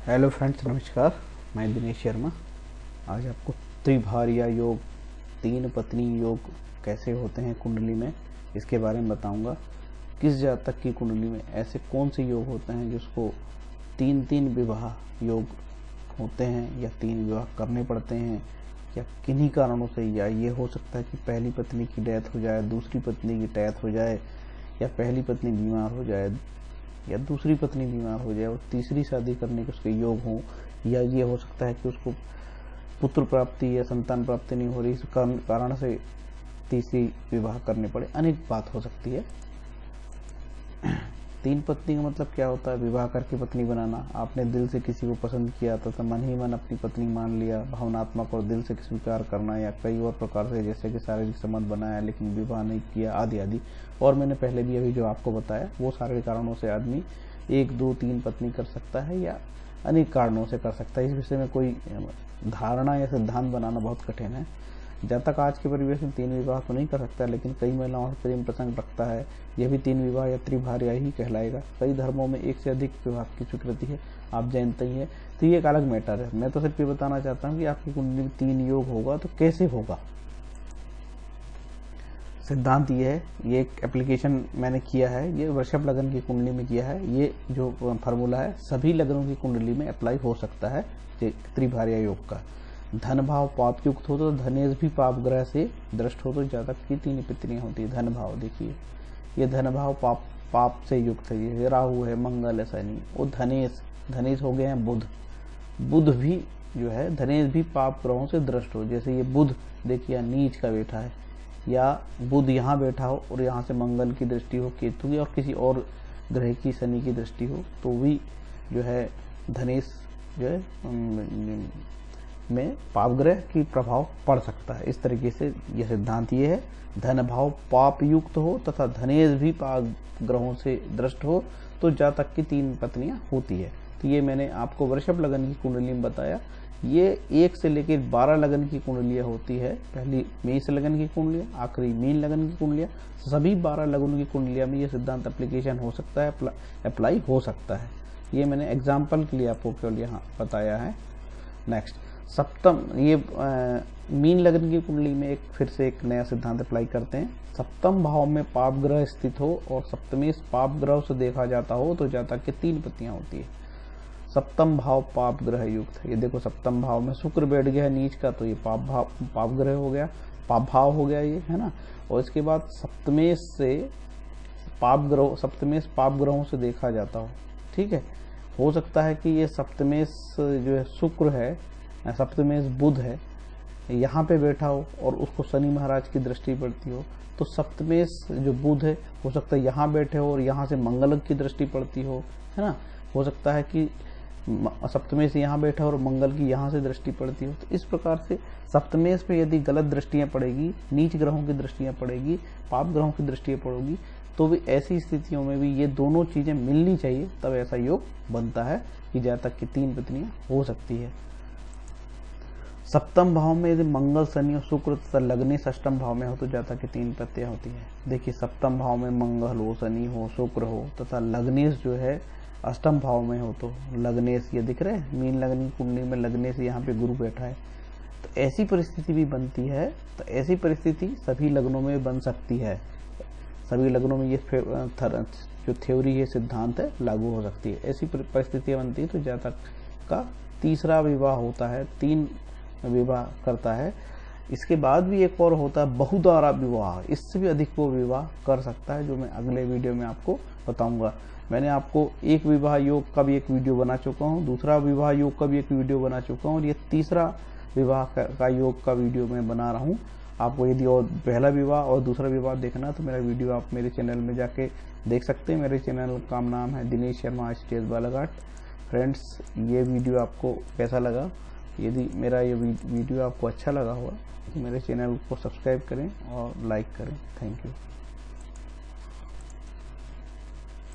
Hello friends, नमस्कार। मैं दिनेश शर्मा। आज आपको त्रिभार्या योग, तीन पत्नी योग कैसे होते हैं कुंडली में, इसके बारे में बताऊंगा। किस जातक की कुंडली में ऐसे कौन से योग होते हैं जिसको तीन तीन विवाह योग होते हैं या तीन विवाह करने पड़ते हैं, या किन्हीं कारणों से। या ये हो सकता है कि पहली पत्नी की डेथ हो जाए, दूसरी पत्नी की डेथ हो जाए, या पहली पत्नी बीमार हो जाए, या दूसरी पत्नी बीमार हो जाए और तीसरी शादी करने के उसके योग हों। या ये हो सकता है कि उसको पुत्र प्राप्ति या संतान प्राप्ति नहीं हो रही, इस कारण से तीसरी विवाह करने पड़े। अनेक बात हो सकती है। तीन पत्नी का मतलब क्या होता है? विवाह करके पत्नी बनाना। आपने दिल से किसी को पसंद किया तो मन ही मन अपनी पत्नी मान लिया, भावनात्मक और दिल से स्वीकार करना, या कई और प्रकार से जैसे कि शारीरिक संबंध बनाया लेकिन विवाह नहीं किया, आदि आदि। और मैंने पहले भी अभी जो आपको बताया वो सारे कारणों से आदमी एक दो तीन पत्नी कर सकता है या अनेक कारणों से कर सकता है। इस विषय में कोई धारणा या सिद्धांत बनाना बहुत कठिन है। जब तक आज के परिवेश में तीन विवाह तो नहीं कर सकता, लेकिन कई महिलाओं से प्रेम प्रसंग रखता है, यह भी तीन विवाह या त्रिभार्या ही कहलाएगा। कई धर्मों में एक से अधिक विवाह की स्वीकृति है, आप जानते ही है। तो ये एक अलग मैटर है। मैं तो सिर्फ ये बताना चाहता हूँ कि आपकी कुंडली में तीन योग होगा तो कैसे होगा। सिद्धांत ये है, ये एक एप्लीकेशन मैंने किया है, ये वृषभ लगन की कुंडली में किया है। ये जो फार्मूला है सभी लगनों की कुंडली में अप्लाई हो सकता है। त्रिभार्या योग का धन भाव पाप युक्त हो तो धनेश भी पाप ग्रह से दृष्ट हो तो जातक की तीन पत्नियां होती है। धन भाव देखिए, ये धन भाव पाप से युक्त है। ये राहु है, मंगल है, शनि। वो धनेश हो गए हैं बुध। बुध भी जो है धनेश भी पाप ग्रहों से दृष्ट हो। जैसे ये बुध देखिए नीच का बैठा है, या बुध यहाँ बैठा हो और यहाँ से मंगल की दृष्टि हो, केतु की, और किसी और ग्रह की शनि की दृष्टि हो, तो भी जो है धनेश जो है में पाप ग्रह की प्रभाव पड़ सकता है। इस तरीके से यह सिद्धांत ये है, धन भाव पाप युक्त हो तथा धनेश भी पाप ग्रहों से दृष्ट हो तो जातक की तीन पत्नियां होती है। तो ये मैंने आपको वृषभ लगन की कुंडली में बताया। ये 1 से लेकर 12 लगन की कुंडलियां होती है। पहली मेष लगन की कुंडलियां, आखिरी मीन लगन की कुंडलियां। सभी 12 लगनों की कुंडलियां में ये सिद्धांत एप्लीकेशन हो सकता है, अप्लाई हो सकता है। ये मैंने एग्जाम्पल के लिए आपको केवल यहाँ बताया है। नेक्स्ट सप्तम, ये मीन लगन की कुंडली में एक फिर से एक नया सिद्धांत अप्लाई करते हैं। सप्तम भाव में पाप ग्रह स्थित हो और सप्तमेश पाप ग्रह से देखा जाता हो तो जातक की तीन पत्नियां होती है। सप्तम भाव पाप ग्रह युक्त है। ये देखो सप्तम भाव में शुक्र बैठ गया नीच का, तो ये पाप ग्रह हो गया, पाप भाव हो गया ये, है ना। और इसके बाद सप्तमेश पाप ग्रहों से देखा जाता हो। ठीक है, हो सकता है कि ये सप्तमेश जो है शुक्र है, सप्तमेश बुध है, यहाँ पे बैठा हो और उसको शनि महाराज की दृष्टि पड़ती हो। तो सप्तमेश जो बुध है हो सकता है यहाँ बैठे हो और यहाँ से मंगल की दृष्टि पड़ती हो, है ना। हो सकता है कि सप्तमेश यहाँ बैठा हो और मंगल की यहाँ से दृष्टि पड़ती हो। तो इस प्रकार से सप्तमेश पे यदि गलत दृष्टियां पड़ेगी, नीच ग्रहों की दृष्टियां पड़ेगी, पाप ग्रहों की दृष्टियां पड़ेगी, तो भी ऐसी स्थितियों में भी ये दोनों चीजें मिलनी चाहिए, तब ऐसा योग बनता है कि जातक की तीन पत्नियां हो सकती है। सप्तम भाव में यदि मंगल, शनि और शुक्र तथा लग्नेश अष्टम भाव में हो तो जातक की तीन पत्नियां होती है। देखिए सप्तम भाव में मंगल हो, शनि हो, शुक्र हो तथा लग्नेश जो है अष्टम भाव में हो तो लग्नेश, ये दिख रहे हैं मीन लगन की कुंडली में लग्नेश यहाँ पे गुरु बैठा है, तो ऐसी परिस्थिति भी बनती है। तो ऐसी परिस्थिति सभी लग्नों में बन सकती है। सभी लग्नों में ये जो थ्योरी है, सिद्धांत है, लागू हो सकती है। ऐसी परिस्थितियां बनती है तो जातक का तीसरा विवाह होता है, तीन विवाह करता है। इसके बाद भी एक और होता है बहुद्वारा विवाह, इससे भी अधिक वो विवाह कर सकता है, जो मैं अगले वीडियो में आपको बताऊंगा। मैंने आपको एक विवाह योग का भी एक वीडियो बना चुका हूँ, दूसरा विवाह योग का भी एक वीडियो बना चुका हूँ, और ये तीसरा विवाह का योग का वीडियो मैं बना रहा हूँ। आपको यदि और पहला विवाह और दूसरा विवाह देखना है तो मेरा वीडियो आप मेरे चैनल में जाके देख सकते हैं। मेरे चैनल का नाम है दिनेश शर्मा स्टेज बालाघाट। फ्रेंड्स, ये वीडियो आपको कैसा लगा? यदि मेरा ये वीडियो आपको अच्छा लगा होगा तो मेरे चैनल को सब्सक्राइब करें और लाइक करें। Thank you.